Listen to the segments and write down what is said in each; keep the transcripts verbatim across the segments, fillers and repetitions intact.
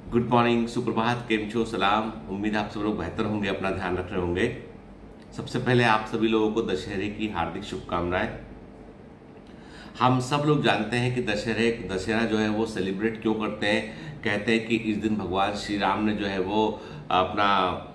Good morning, सुप्रभात, केम छो, सलाम। उम्मीद है आप सब लोग बेहतर होंगे, अपना ध्यान रख रहे होंगे। सबसे पहले आप सभी लोगों को दशहरे की हार्दिक शुभकामनाएं। हम सब लोग जानते हैं कि दशहरे दशहरा जो है वो सेलिब्रेट क्यों करते हैं। कहते हैं कि इस दिन भगवान श्री राम ने जो है वो अपना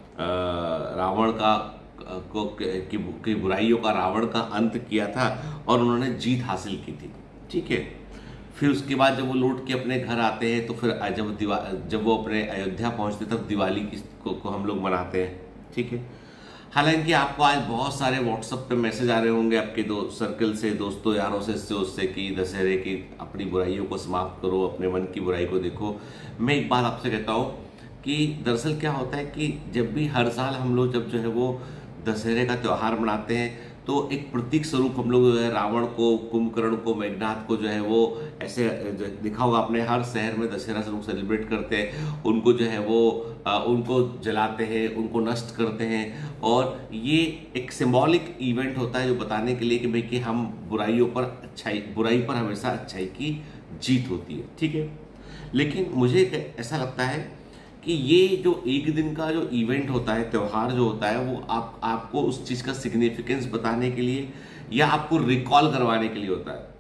रावण का को की, की बुराइयों का रावण का अंत किया था और उन्होंने जीत हासिल की थी। ठीक है, फिर उसके बाद जब वो लौट के अपने घर आते हैं तो फिर जब दिवा जब वो अपने अयोध्या पहुंचते तब दिवाली की को, को हम लोग मनाते हैं। ठीक है, हालांकि आपको आज बहुत सारे व्हाट्सएप पे मैसेज आ रहे होंगे आपके दो सर्कल से, दोस्तों यारों से, इससे उससे कि दशहरे की अपनी बुराइयों को समाप्त करो, अपने मन की बुराई को देखो। मैं एक बात आपसे कहता हूँ कि दरअसल क्या होता है कि जब भी हर साल हम लोग जब जो है वो दशहरे का त्यौहार मनाते हैं तो एक प्रतीक स्वरूप हम लोग जो है रावण को, कुंभकर्ण को, मेघनाथ को जो है वो ऐसे देखा होगा आपने, हर शहर में दशहरा से लोग सेलिब्रेट करते हैं, उनको जो है वो आ, उनको जलाते हैं, उनको नष्ट करते हैं। और ये एक सिंबॉलिक इवेंट होता है जो बताने के लिए कि भाई कि हम बुराइयों पर अच्छाई बुराई पर हमेशा अच्छाई की जीत होती है। ठीक है, लेकिन मुझे ऐसा लगता है कि ये जो एक दिन का जो इवेंट होता है, त्यौहार जो होता है, वो आप आपको उस चीज़ का सिग्निफिकेंस बताने के लिए या आपको रिकॉल करवाने के लिए होता है।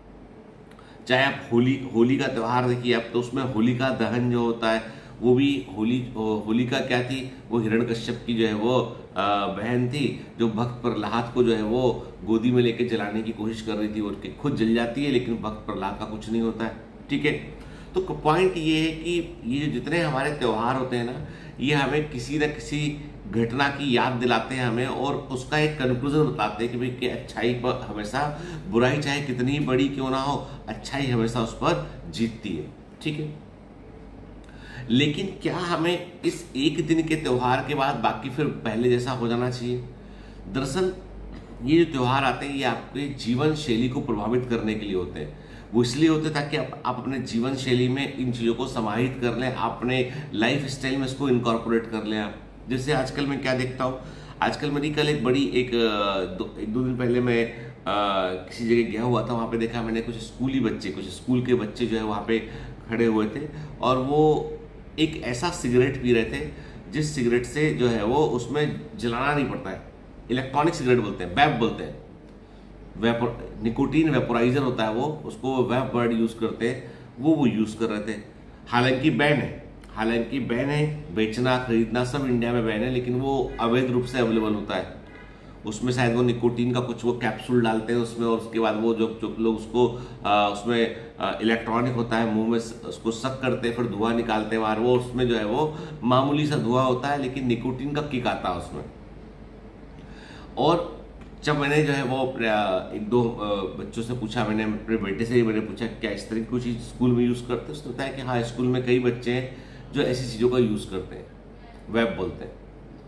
चाहे आप होली होली का त्यौहार देखिए आप, तो उसमें होलिका दहन जो होता है वो भी होली होलिका क्या थी, वो हिरण्यकश्यप की जो है वो बहन थी जो भक्त प्रहलाद को जो है वो गोदी में लेके जलाने की कोशिश कर रही थी और खुद जल जाती है, लेकिन भक्त प्रहलाद का कुछ नहीं होता है। ठीक है, तो पॉइंट ये है कि ये जो जितने हमारे त्यौहार होते हैं ना, ये हमें किसी न किसी घटना की याद दिलाते हैं हमें, और उसका एक कंक्लूजन बताते हैं कि भाई कि अच्छाई पर हमेशा, बुराई चाहे कितनी बड़ी क्यों ना हो, अच्छाई हमेशा उस पर जीतती है। ठीक है, लेकिन क्या हमें इस एक दिन के त्यौहार के बाद बाकी फिर पहले जैसा हो जाना चाहिए? दरअसल ये जो त्यौहार आते हैं ये आपके जीवन शैली को प्रभावित करने के लिए होते हैं। वो इसलिए होते ताकि आप, आप अपने जीवन शैली में इन चीज़ों को समाहित कर लें, अपने लाइफ स्टाइल में इसको इनकॉर्पोरेट कर लें आप। जैसे आजकल मैं क्या देखता हूँ, आजकल मेरी कल एक बड़ी एक दो, एक दो दिन पहले मैं आ, किसी जगह गया हुआ था, वहाँ पे देखा मैंने कुछ स्कूली बच्चे कुछ स्कूल के बच्चे जो है वहाँ पे खड़े हुए थे और वो एक ऐसा सिगरेट पी रहे थे जिस सिगरेट से जो है वो उसमें जलाना नहीं पड़ता है। इलेक्ट्रॉनिक सिगरेट बोलते हैं, वैप बोलते हैं, वेपर निकोटीन वेपोराइजर होता है वो, उसको वैप वर्ड यूज करते हैं, वो वो यूज कर रहे थे। हालांकि बैन है हालांकि बैन है बेचना, खरीदना सब इंडिया में बैन है, लेकिन वो अवैध रूप से अवेलेबल होता है। उसमें शायद वो निकोटीन का कुछ वो कैप्सूल डालते हैं उसमें, और उसके बाद वो जो जो लोग उसको आ, उसमें इलेक्ट्रॉनिक होता है, मुंह में उसको सक करते हैं, फिर धुआं निकालते हैं बाहर। वो उसमें जो है वो मामूली सा धुआं होता है, लेकिन निकोटीन का किक आता है उसमें। और जब मैंने जो है वो एक दो बच्चों से पूछा, मैंने अपने बेटे से ही मैंने पूछा क्या इस तरह की कोई चीज़ स्कूल में यूज़ करते हैं, उसने बताया कि हाँ, स्कूल में कई बच्चे हैं जो ऐसी चीज़ों का यूज़ करते हैं, वेब बोलते हैं।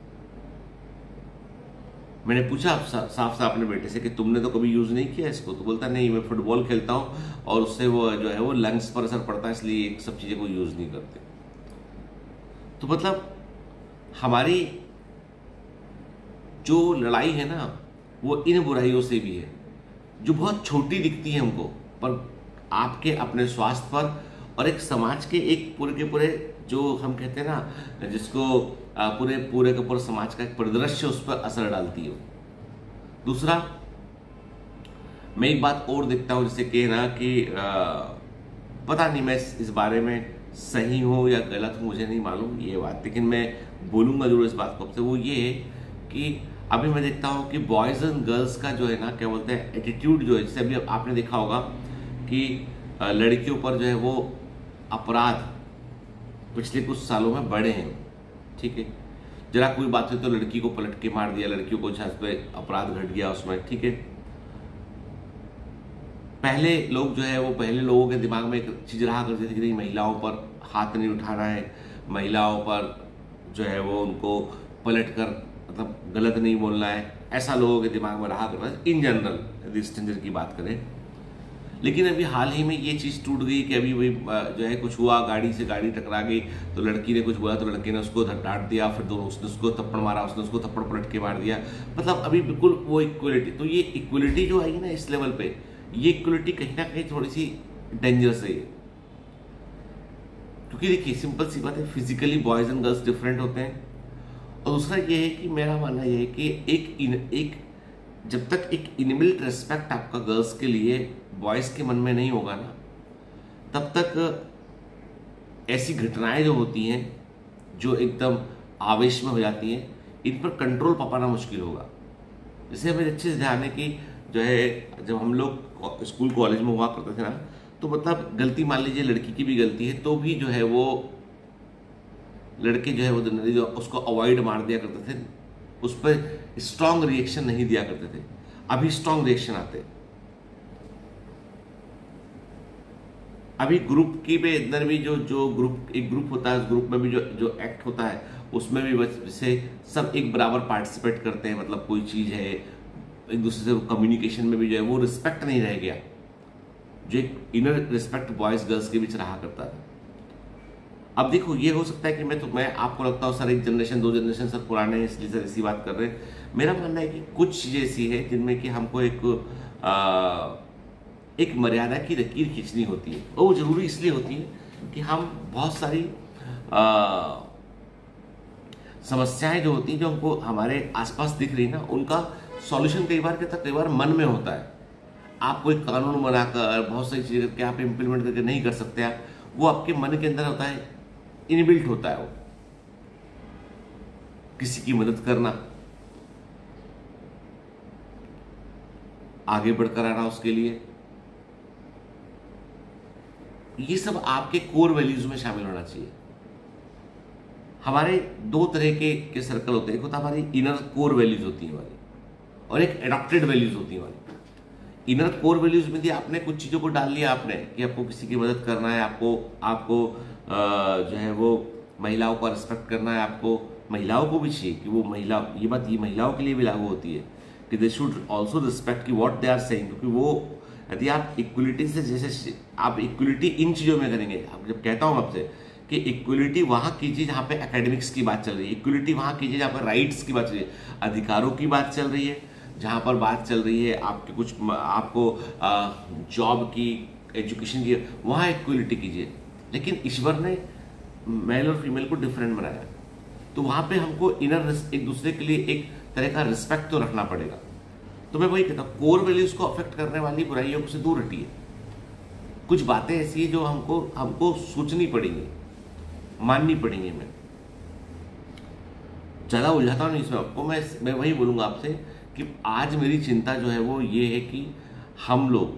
मैंने पूछा साफ साफ अपने बेटे से कि तुमने तो कभी यूज़ नहीं किया इसको? तो बोलता नहीं, मैं फुटबॉल खेलता हूँ और उससे वो जो है वो लंग्स पर असर पड़ता है, इसलिए एक सब चीज़ें को यूज़ नहीं करते। तो मतलब हमारी जो लड़ाई है ना, वो इन बुराइयों से भी है जो बहुत छोटी दिखती है हमको, पर आपके अपने स्वास्थ्य पर और एक समाज के एक पूरे के पूरे जो हम कहते हैं ना, जिसको पूरे पूरे के पूरे समाज का एक परिदृश्य उस पर असर डालती है। दूसरा, मैं एक बात और देखता हूँ जैसे कि ना कि आ, पता नहीं मैं इस बारे में सही हूँ या गलत हूँ, मुझे नहीं मालूम ये बात, लेकिन मैं बोलूँगा जरूर इस बात को आपसे। वो ये है कि अभी मैं देखता हूँ कि बॉयज़ एंड गर्ल्स का जो है ना, क्या बोलते हैं, एटीट्यूड जो है, जैसे अभी आपने देखा होगा कि लड़कियों पर जो है वो अपराध पिछले कुछ सालों में बढ़े हैं। ठीक है, जरा कोई बात हुई तो लड़की को पलट के मार दिया, लड़कियों को छत पे अपराध घट गया उसमें। ठीक है, पहले लोग जो है वो पहले लोगों के दिमाग में एक चीज़ रहा करती थी कि नहीं, महिलाओं पर हाथ नहीं उठाना है, महिलाओं पर जो है वो उनको पलट कर मतलब गलत नहीं बोलना है, ऐसा लोगों के दिमाग में रहा करता है इन जनरल, यदि स्टैंडर्ड की बात करें। लेकिन अभी हाल ही में ये चीज़ टूट गई कि अभी वही जो है कुछ हुआ, गाड़ी से गाड़ी टकरा गई तो लड़की ने कुछ बोला तो लड़के ने उसको डांट दिया, फिर दोनों उसने उसको थप्पड़ मारा, उसने उसको थप्पड़ पलट के मार दिया। मतलब अभी बिल्कुल वो इक्वलिटी, तो ये इक्वलिटी जो आई है ना इस लेवल पे, ये इक्वलिटी कहीं ना कहीं थोड़ी सी डेंजरस है। क्योंकि देखिए सिंपल सी बात है, physically boys and girls different होते हैं। और दूसरा ये है कि मेरा मानना ये है कि एक इन एक जब तक एक इनबिल्ट रिस्पेक्ट आपका गर्ल्स के लिए बॉयज के मन में नहीं होगा ना, तब तक ऐसी घटनाएं जो होती हैं जो एकदम आवेश में हो जाती हैं, इन पर कंट्रोल पा पाना मुश्किल होगा। जैसे हमें अच्छे से ध्यान है कि जो है जब हम लोग स्कूल कॉलेज में हुआ करते थे ना, तो मतलब गलती मान लीजिए लड़की की भी गलती है तो भी जो है वो लड़के जो है वो जो उसको अवॉइड मार दिया करते थे, उस पर स्ट्रांग रिएक्शन नहीं दिया करते थे। अभी स्ट्रांग रिएक्शन आते, अभी ग्रुप की पे अंदर भी जो जो ग्रुप एक ग्रुप होता है, उस ग्रुप में भी जो जो एक्ट होता है उसमें भी वैसे सब एक बराबर पार्टिसिपेट करते हैं। मतलब कोई चीज है एक दूसरे से कम्युनिकेशन में भी जो है वो रिस्पेक्ट नहीं रह गया, जो एक इनर रिस्पेक्ट बॉयज गर्ल्स के बीच रहा करता था। अब देखो ये हो सकता है कि मैं तो मैं आपको लगता हूँ सर एक जनरेशन दो जनरेशन सर पुराने हैं इसलिए सर ऐसी बात कर रहे हैं। मेरा मानना है कि कुछ चीजें ऐसी है जिनमें कि हमको एक आ, एक मर्यादा की लकीर खींचनी होती है, और वो जरूरी इसलिए होती है कि हम बहुत सारी आ, समस्याएं जो होती हैं जो हमको हमारे आसपास दिख रही है ना, उनका सॉल्यूशन कई बार क्या था कई बार मन में होता है। आप कोई कानून बनाकर बहुत सारी चीजें करके आप इम्प्लीमेंट करके नहीं कर सकते, आप वो आपके मन के अंदर होता है, इनबिल्ट होता है। वो किसी की मदद करना, आगे बढ़कर आना उसके लिए, ये सब आपके कोर वैल्यूज में शामिल होना चाहिए। हमारे दो तरह के, के सर्कल होते हैं, एक होता है हमारी इनर कोर वैल्यूज होती है हमारी, और एक एडॉप्टेड वैल्यूज होती है हमारी। इनर कोर वैल्यूज में थी आपने कुछ चीजों को डाल लिया आपने कि आपको किसी की मदद करना है, आपको आपको जो है वो महिलाओं का रिस्पेक्ट करना है, आपको महिलाओं को भी चाहिए कि वो महिला, ये बात ये महिलाओं के लिए भी लागू होती है कि दे शुड ऑल्सो रिस्पेक्ट की व्हाट दे आर सेइंग। क्योंकि वो यदि आप इक्वलिटी से, जैसे आप इक्वलिटी इन चीजों में करेंगे, आप जब कहता हूं आपसे कि इक्वलिटी वहां कीजिए जहां पे एकेडमिक्स की बात चल रही है, इक्वलिटी वहां कीजिए जहां पर राइट्स की बात चल रही है, अधिकारों की बात चल रही है, जहां पर बात चल रही है आपके कुछ आपको जॉब की, एजुकेशन की, वहां इक्वलिटी कीजिए। लेकिन ईश्वर ने मेल और फीमेल को डिफरेंट बनाया, तो वहां पे हमको इनर एक दूसरे के लिए एक तरह का रिस्पेक्ट तो रखना पड़ेगा। तो मैं वही कहता हूँ कोर वैल्यूज को अफेक्ट करने वाली बुराइयों से दूर हटिए। कुछ बातें ऐसी है जो हमको हमको सोचनी पड़ेंगी, माननी पड़ेंगी। मैं ज्यादा उलझाता नहीं इसमें आपको, मैं मैं वही बोलूंगा आपसे कि आज मेरी चिंता जो है वो ये है कि हम लोग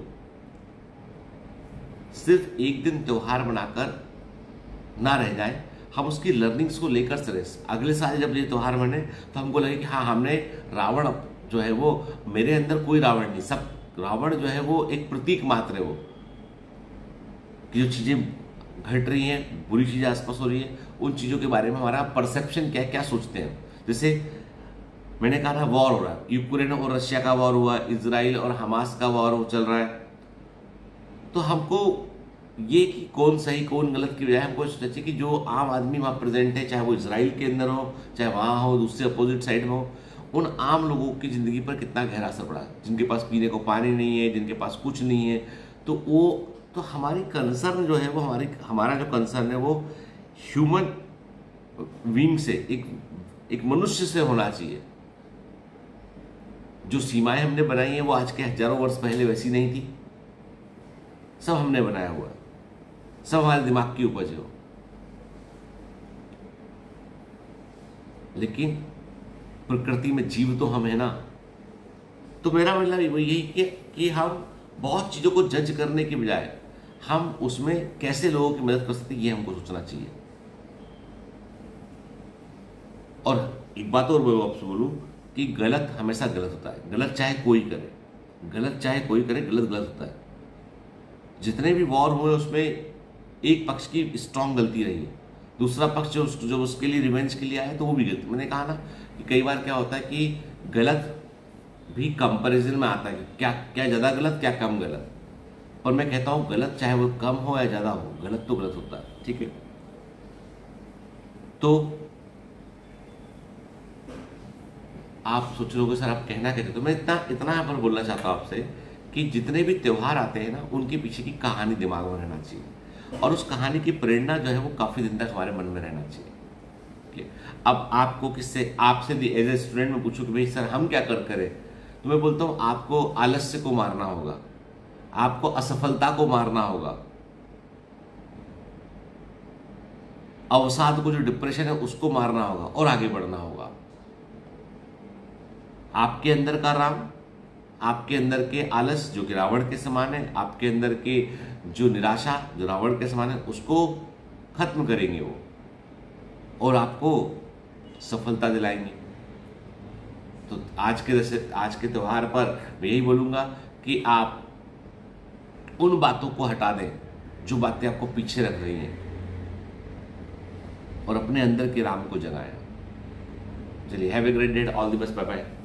सिर्फ एक दिन त्योहार बनाकर ना रह जाए, हम उसकी लर्निंग्स को लेकर चले। अगले साल जब ये त्योहार मने तो हमको लगे कि हाँ हमने रावण जो है वो, मेरे अंदर कोई रावण नहीं, सब रावण जो है वो एक प्रतीक मात्र है। वो कि जो चीजें घट रही हैं, बुरी चीजें आसपास हो रही है, उन चीजों के बारे में हमारा परसेप्शन क्या क्या सोचते हैं। जैसे मैंने कहा ना वॉर हो रहा है, यूक्रेन और रशिया का वॉर हुआ, इजराइल और हमास का वॉर चल रहा है, तो हमको ये कि कौन सही कौन गलत की बजाय हमको सोचना चाहिए कि जो आम आदमी वहां प्रेजेंट है, चाहे वो इजराइल के अंदर हो चाहे वहां हो दूसरे अपोजिट साइड में हो, उन आम लोगों की जिंदगी पर कितना गहरा असर पड़ा, जिनके पास पीने को पानी नहीं है, जिनके पास कुछ नहीं है। तो वो तो हमारी कंसर्न जो है वो हमारी हमारा जो कंसर्न है वो ह्यूमन बीइंग से, एक एक मनुष्य से होना चाहिए। जो सीमाएं हमने बनाई हैं वो आज के हजारों वर्ष पहले वैसी नहीं थी, सब हमने बनाया हुआ है, सब हमारे दिमाग की उपज है। लेकिन प्रकृति में जीव तो हम है ना। तो मेरा मतलब यही कि, कि हम बहुत चीजों को जज करने के बजाय हम उसमें कैसे लोगों की मदद कर सकते हैं ये हमको सोचना चाहिए। और एक बात और मैं आपसे बोलूं कि गलत हमेशा गलत होता है, गलत चाहे कोई करे, गलत चाहे कोई करे, गलत गलत होता है। जितने भी वॉर हुए उसमें एक पक्ष की स्ट्रांग गलती रही है, दूसरा पक्ष जो जो उसके लिए रिवेंज के लिए आया तो वो भी गलती। मैंने कहा ना कि कई बार क्या होता है कि गलत भी कंपैरिजन में आता है कि क्या क्या ज्यादा गलत क्या कम गलत, और मैं कहता हूं गलत चाहे वो कम हो या ज्यादा हो, गलत तो गलत होता है। ठीक है, तो आप सोच रहे हो सर आप कहना कहते, तो मैं इतना इतना यहाँ पर बोलना चाहता हूं आपसे कि जितने भी त्योहार आते हैं ना उनके पीछे की कहानी दिमाग में रहना चाहिए। और उस कहानी की प्रेरणा जो है वो काफ़ी दिन तक हमारे मन में रहना चाहिए। okay? अब आपको किससे, आपसे एज ए स्टूडेंट में पूछूं कि भाई सर हम क्या कर करें, तो मैं बोलता हूँ आपको आलस्य को मारना होगा, आपको असफलता को मारना होगा, अवसाद को, जो डिप्रेशन है उसको मारना होगा और आगे बढ़ना होगा। आपके अंदर का राम, आपके अंदर के आलस जो कि रावण के समान है, आपके अंदर के जो निराशा जो रावण के समान है, उसको खत्म करेंगे वो और आपको सफलता दिलाएंगे। तो आज के जैसे आज के त्यौहार पर मैं यही बोलूंगा कि आप उन बातों को हटा दें जो बातें आपको पीछे रख रही हैं और अपने अंदर के राम को जगाएं। चलिए, have a great day, all the best, bye bye.